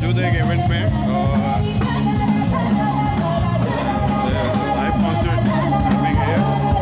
मौजूद है एक इवेंट में लाइव कॉन्सर्ट हैपनिंग है।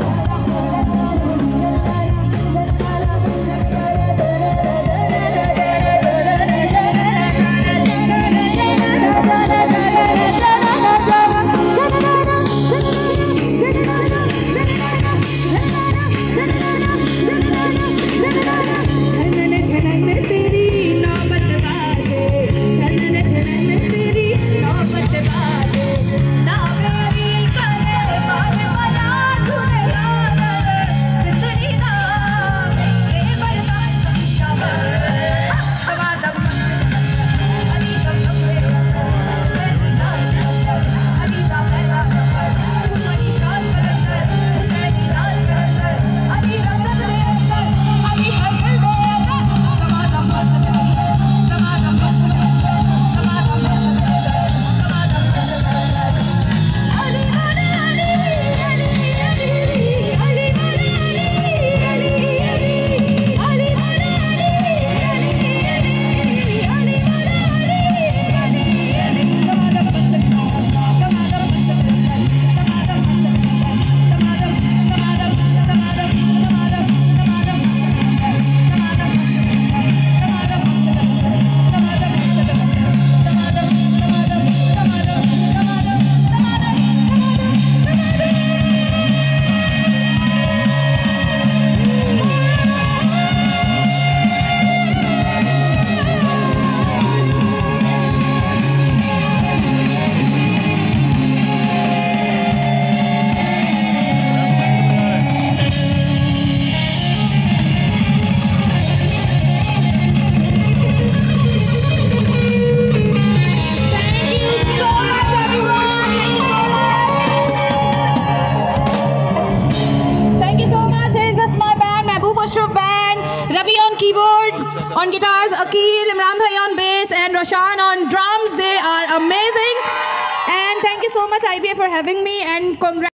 On guitars, Akil, Imran Bhai on bass, and Roshan on drums. They are amazing. And thank you so much, IBA, for having me. And congrats.